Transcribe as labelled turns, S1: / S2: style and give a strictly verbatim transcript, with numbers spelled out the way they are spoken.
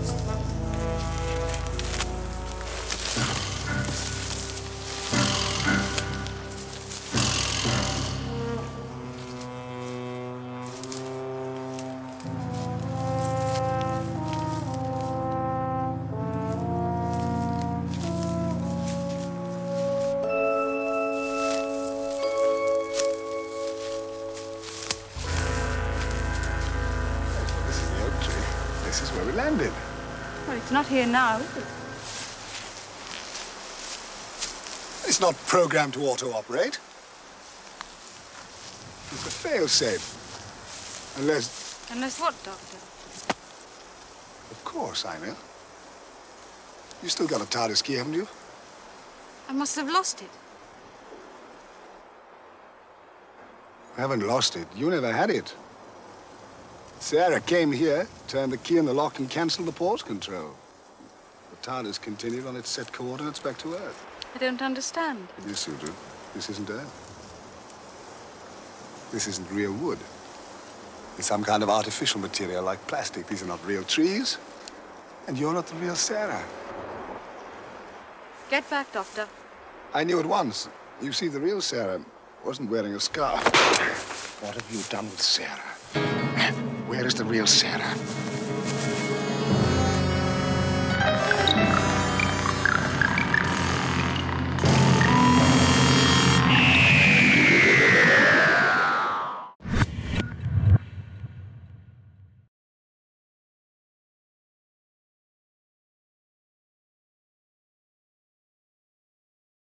S1: This is where we landed.
S2: Well, it's not here now, is it?
S1: It's not programmed to auto-operate. It's a fail-safe. Unless...
S2: Unless what, Doctor?
S1: Of course, I know. You still got a TARDIS key, haven't you?
S2: I must have lost it.
S1: You haven't lost it. You never had it. Sarah came here, turned the key in the lock, and canceled the pause control. The TARDIS continued on its set coordinates back to Earth.
S2: I don't understand.
S1: Yes, you do. This isn't Earth. This isn't real wood. It's some kind of artificial material like plastic. These are not real trees. And you're not the real Sarah.
S2: Get back, Doctor.
S1: I knew at once. You see, the real Sarah wasn't wearing a scarf. What have you done with Sarah? Where is the real Sarah?